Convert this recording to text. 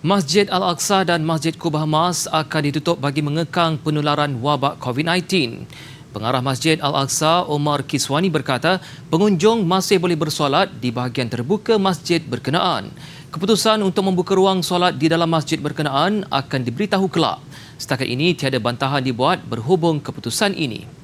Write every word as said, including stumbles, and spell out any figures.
Masjid Al-Aqsa dan Masjid Kubah Emas akan ditutup bagi mengekang penularan wabak COVID sembilan belas. Pengarah Masjid Al-Aqsa, Omar Kiswani berkata, pengunjung masih boleh bersolat di bahagian terbuka masjid berkenaan. Keputusan untuk membuka ruang solat di dalam masjid berkenaan akan diberitahu kelak. Setakat ini, tiada bantahan dibuat berhubung keputusan ini.